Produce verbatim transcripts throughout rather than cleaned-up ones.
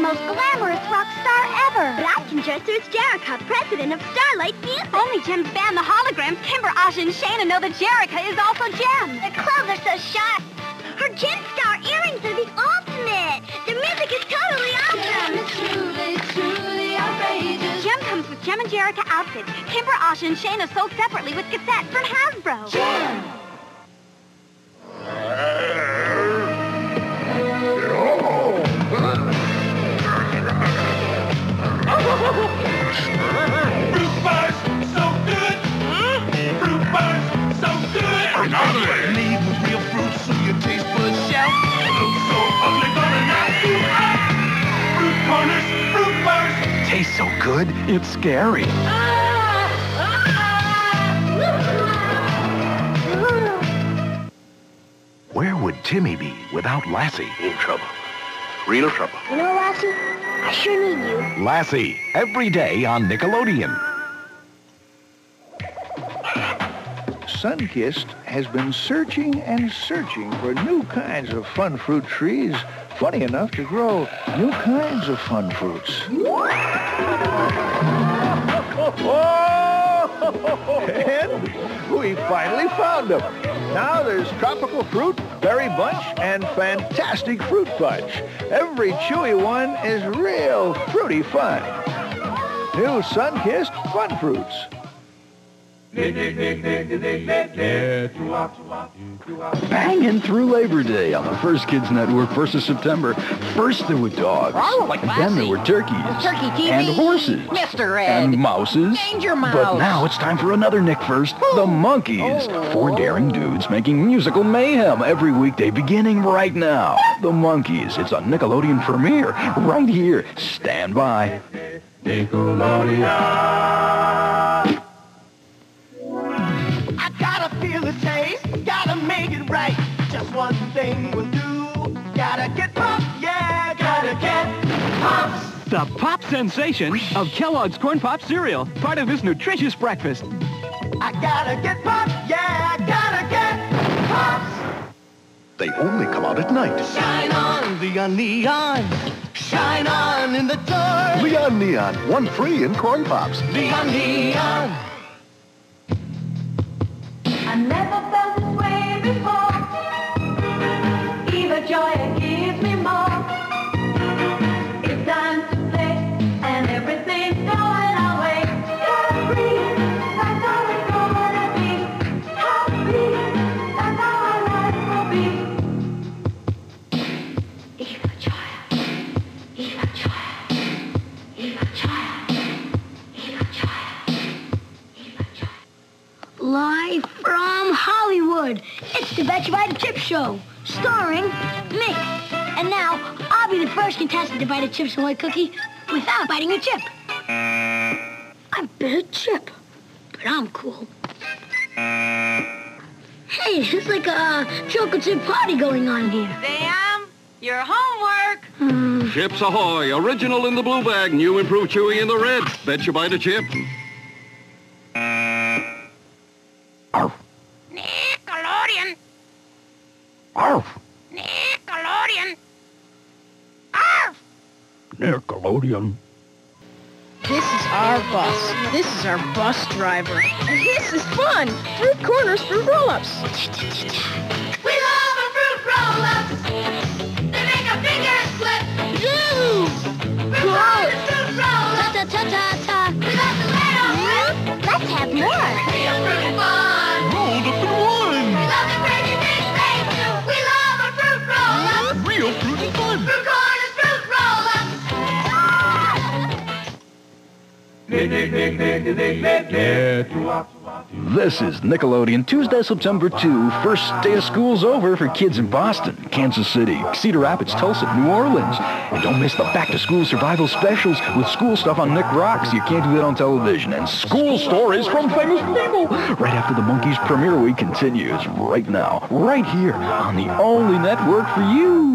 most glamorous rock star ever. But I can dress her as Jerrica, president of Starlight Music. Only Jem's band, the Holograms, Kimber, Asha, and Shayna know that Jerrica is also Jem. Their clothes are so sharp. Her Gem Star earrings are the ultimate. Their music is totally awesome. Truly, truly outrageous. Jem comes with Jem and Jerrica outfits. Kimber, Asha, and Shayna sold separately with cassettes from Hasbro. Jem! Fruit bars, so good. Fruit bars, so good. Made with real fruit, so your taste buds shout. Look so ugly, gonna knock you out. Fruit corners, fruit bars. Tastes so good, it's scary. Where would Timmy be without Lassie? In trouble. Real trouble. You know, Lassie, I sure need you. Lassie, every day on Nickelodeon. Sunkist has been searching and searching for new kinds of fun fruit trees, funny enough to grow new kinds of fun fruits. And we finally found them. Now there's tropical fruit, berry bunch, and fantastic fruit punch. Every chewy one is real fruity fun. New Sunkist Fun Fruits. Banging through Labor Day on the First Kids Network, first of September. First there were dogs, like and then there were turkeys, Turkey T V, and horses, Mister Ed, and mouses. Danger Mouse. But now it's time for another Nick First, the Monkeys. Oh. Four daring dudes making musical mayhem every weekday beginning right now. The Monkeys. It's a Nickelodeon premiere right here. Stand by. Nickelodeon. I gotta feel the taste, gotta make it right. Just one thing will do. Gotta get pumped, yeah, gotta get pumped. The pop sensation of Kellogg's Corn Pop cereal, part of this nutritious breakfast. I gotta get pumped, yeah, gotta get pumped. They only come out at night. Shine on, Leon Neon. Shine on in the dark. Leon Neon, one free in Corn Pops. Leon Neon. I never felt this way before. Eva Joia gives me more. It's time to play, and everything's going our way. Gotta breathe, that's how it's gonna be. Happy, that's how our life will be. Eva Joia, Eva Joia, Eva Joia, Eva Joia, Eva Joia. Live from Hollywood, it's the Bet You Buy the Chip Show, starring me. And now, I'll be the first contestant to bite a Chips Ahoy cookie without biting a chip. I bit a chip, but I'm cool. Hey, it's like a chocolate chip party going on here. Sam, your homework. Hmm. Chips Ahoy, original in the blue bag, new improved chewy in the red. Bet you buy the chip. Arf. Nickelodeon. Arf. Nickelodeon. Arf! Nickelodeon. This is our bus. This is our bus driver. And this is fun. Fruit corners, fruit roll-ups. We love our fruit roll-ups. They make our fingers slip. Yoo! Fruit corners, fruit roll-ups. Ta-ta-ta-ta. We love to let our fruit. Let's have more. Real fruit fun. Rolled up in one. We love the crazy things they do. We love our fruit roll-ups. Real fruit and fun. Fruit corners, fruit roll-ups. This is Nickelodeon, Tuesday, September second. First day of school's over for kids in Boston, Kansas City, Cedar Rapids, Tulsa, New Orleans. And don't miss the back-to-school survival specials with school stuff on Nick Rocks. You can't do that on television. And school stories from famous people. Right after the Monkeys premiere week continues right now, right here on the only network for you.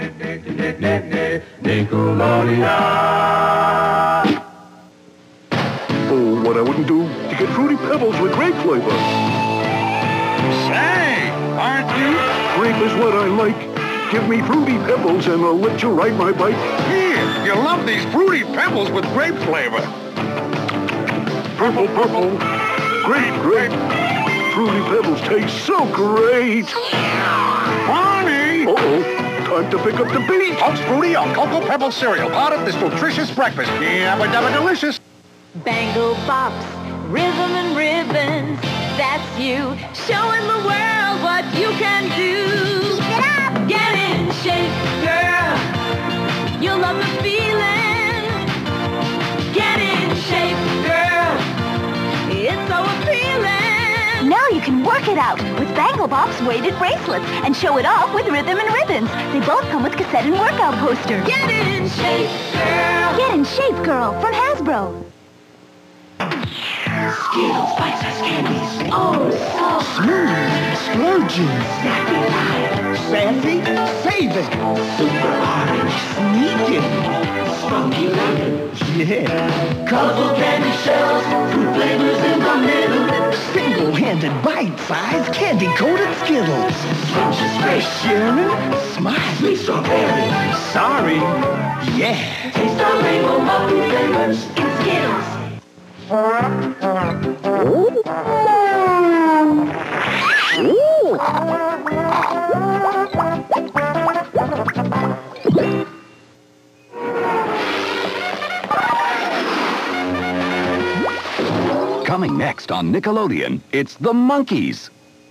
Nickelodeon. Oh, what I wouldn't do to get Fruity Pebbles with grape flavor. Say, aren't you? Grape is what I like. Give me Fruity Pebbles and I'll let you ride my bike. Here, You love these fruity Pebbles with grape flavor. Purple, purple. Grape, grape. Fruity Pebbles taste so great. Barney! Uh-oh. Time to pick up the beat. Folks, Fruity or Cocoa Pebble cereal. Part of this nutritious breakfast. Yabba dabba delicious. Bangle bops, rhythm and ribbons. That's you. Showing the world what you can do. Keep it up. Get in shape, girl. You'll love the feeling. Get in shape, girl. It's so appealing. Now you can work it out with Bangle Bop's weighted bracelets and show it off with rhythm and ribbons. They both come with cassette and workout posters. Get in shape, girl. Get in shape, girl, from Hasbro. Skittles, bite-sized candies. Oh, so smooth, splurging, snappy light, sassy, saving, super orange, sneaking, spunky lemon, yeah. Colorful candy shells, fruit flavors in the middle. Single-handed, bite-sized, candy-coated Skittles. Scrumptious, fresh, sharing, smile, sweet strawberry. Sorry, yeah. Taste our rainbow multi flavors in Skittles. Coming next on Nickelodeon, it's the Monkees.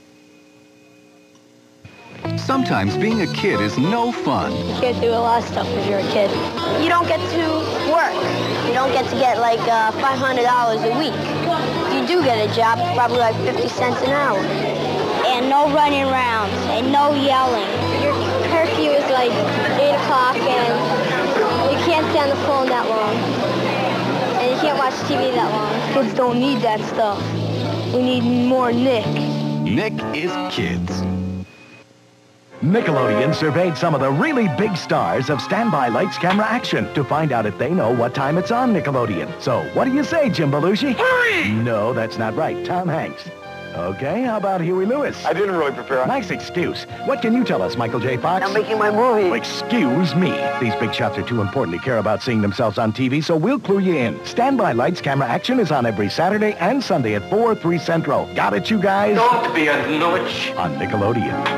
Sometimes being a kid is no fun. You can't do a lot of stuff if you're a kid. You don't get to work. You don't get to get like uh, five hundred dollars a week. If you do get a job, it's probably like fifty cents an hour. And no running around, and no yelling. Your curfew is like eight o'clock, and you can't stay on the phone that long. And you can't watch T V that long. Kids don't need that stuff. We need more Nick. Nick is kids. Nickelodeon surveyed some of the really big stars of standby lights, camera, action to find out if they know what time it's on Nickelodeon. So, what do you say, Jim Belushi? Hurry! No, that's not right. Tom Hanks. Okay, how about Huey Lewis? I didn't really prepare. Nice excuse. What can you tell us, Michael J. Fox? I'm making my movie. Excuse me. These big shots are too important to care about seeing themselves on T V, so we'll clue you in. Standby Lights, Camera, Action is on every Saturday and Sunday at four, three Central. Got it, you guys? Don't be a notch. On Nickelodeon.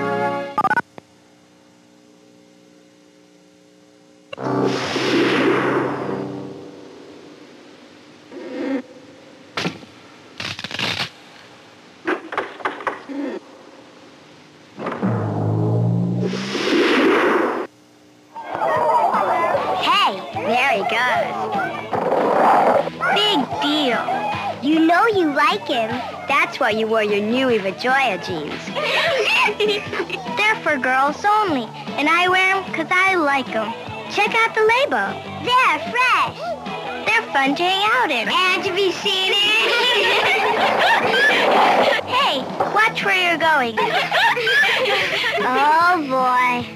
That's why you wore your new Eva Joia jeans. They're for girls only, and I wear them because I like them. Check out the label. They're fresh. They're fun to hang out in. And to be seen in. Hey, watch where you're going. Oh, boy.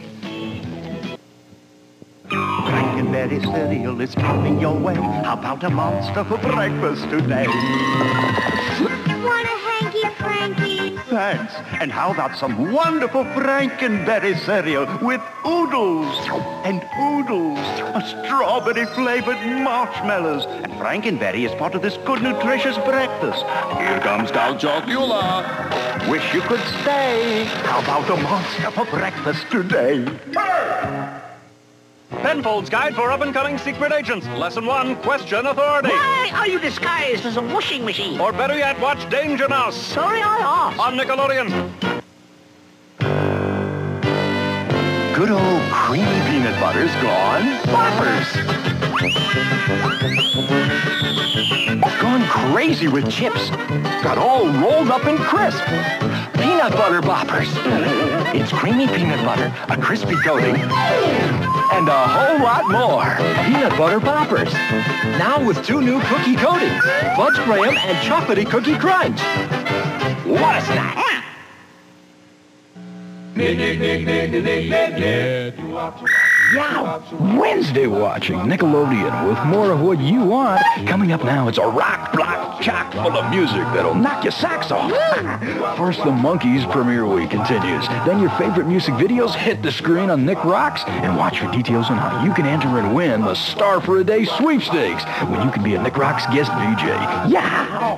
Berry cereal is coming your way. How about a monster for breakfast today? Want a hanky-franky? Thanks. And how about some wonderful Frankenberry cereal with oodles and oodles of strawberry-flavored marshmallows. And Frankenberry is part of this good, nutritious breakfast. Here comes Count Chocula. Wish you could stay. How about a monster for breakfast today? Penfold's Guide for Up-and-Coming Secret Agents. Lesson one, question authority. Why are you disguised as a washing machine? Or better yet, watch Danger Mouse. Sorry I asked. On Nickelodeon. Good old creamy peanut butter's gone boppers. Gone crazy with chips. Got all rolled up and crisp. Peanut butter boppers. It's creamy peanut butter, a crispy coating, and a whole lot more. Peanut butter poppers. Now with two new cookie coatings, Fudge Graham and Chocolatey Cookie Crunch. What a snack! Nick, Nick, Nick, Nick, Nick, Nick, Nick, Nick. Yeah, Wednesday watching Nickelodeon with more of what you want. Coming up now, it's a rock block chock full of music that'll knock your socks off. First, the Monkees premiere week continues. Then your favorite music videos hit the screen on Nick Rocks, and watch for details on how you can enter and win the Star for a Day sweepstakes when you can be a Nick Rocks guest V J. Yeah!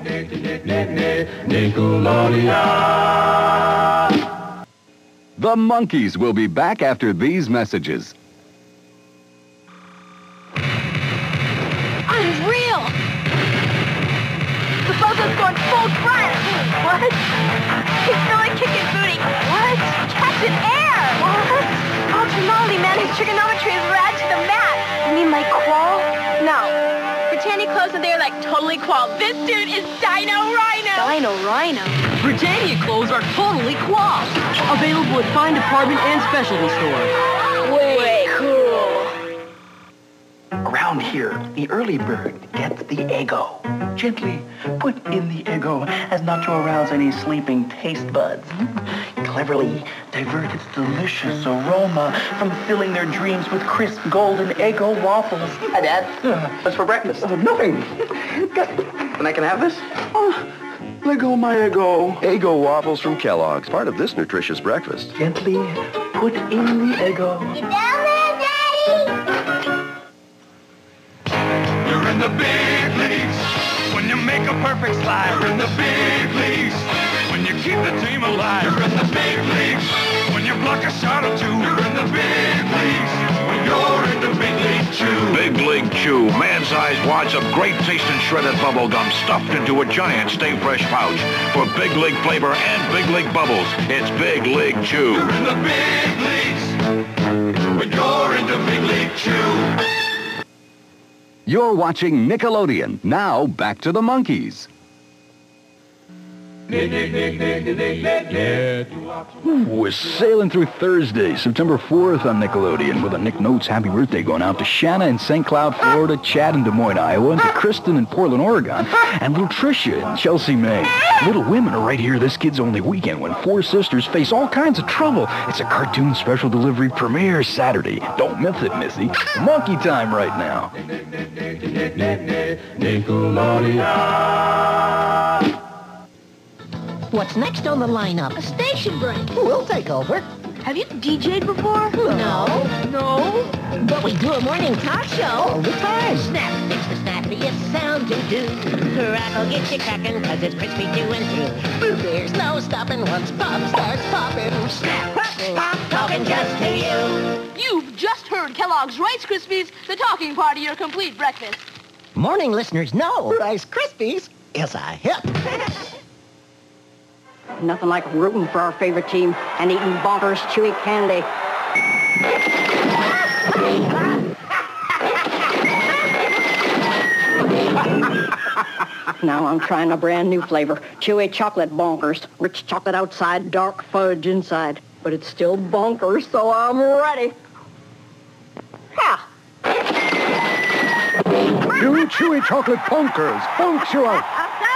The Monkees will be back after these messages. Unreal! The bozo's going full front! What? He's really kicking booty! What? Catching air! What? Ultra Molly, man, his trigonometry is rad to the mat! You mean like qual? No. Britannia clothes are there like totally qual. This dude is Dino Rhino! Dino Rhino? Britannia clothes are totally qual. Available at fine department and specialty stores. Way cool. Around here, the early bird gets the Eggo. Gently put in the Eggo as not to arouse any sleeping taste buds. Cleverly divert its delicious aroma from filling their dreams with crisp golden Eggo waffles. Hi, Dad. Uh, what's for breakfast? Uh, nothing. And I can have this? Oh, let go my Eggo. Eggo waffles from Kellogg's, part of this nutritious breakfast. Gently put in the Eggo. You down there, Daddy? You're in the big leagues when you make a perfect slide. You're in the big leagues when you keep the team alive. You're in the big leagues when you block a shot or two. You're in the big leagues when you're in the big league chew. Big League Chew, man-sized wads of great tasting shredded bubble gum stuffed into a giant Stay Fresh pouch. For Big League flavor and Big League bubbles, it's Big League Chew. You're in the big leagues when you're in the big league chew. You're watching Nickelodeon. Now, back to the Monkees. Ooh, we're sailing through Thursday, September fourth on Nickelodeon with a Nick Notes happy birthday going out to Shanna in Saint Cloud, Florida, Chad in Des Moines, Iowa, and to Kristen in Portland, Oregon, and little Tricia in Chelsea, Maine. Little Women are right here this Kids Only weekend when four sisters face all kinds of trouble. It's a cartoon special delivery premiere Saturday. Don't miss it, Missy. Monkey time right now. Nickelodeon. What's next on the lineup? A station break. We'll take over. Have you D J'd before? No. No? But we do a morning talk show. Oh, All the time. Snap, it's the snappiest sound to do. Crackle, get you crackin', cause it's crispy through and through. There's no stopping once pop starts popping. Snap, pop, talking just to you. You've just heard Kellogg's Rice Krispies, the talking part of your complete breakfast. Morning listeners know Rice Krispies is a hit. Nothing like rooting for our favorite team and eating bonkers chewy candy. Now I'm trying a brand new flavor. Chewy chocolate bonkers. Rich chocolate outside, dark fudge inside. But it's still bonkers, so I'm ready. Ha! New chewy chocolate bonkers. Bonks you out.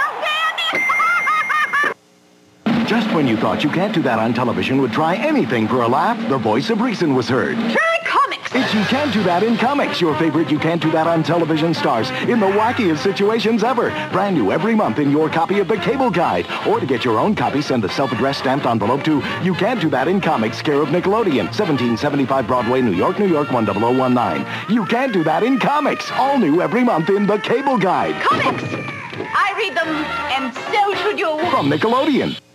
Just when you thought You Can't Do That on Television would try anything for a laugh, the voice of reason was heard. Try comics! It's You Can't Do That in Comics, your favorite You Can't Do That on Television stars in the wackiest situations ever. Brand new every month in your copy of the Cable Guide. Or to get your own copy, send a self-addressed stamped envelope to You Can't Do That in Comics, care of Nickelodeon, seventeen seventy-five Broadway, New York, New York, one zero zero one nine. You Can't Do That in Comics, all new every month in the Cable Guide. Comics! I read them, and so should you. From Nickelodeon.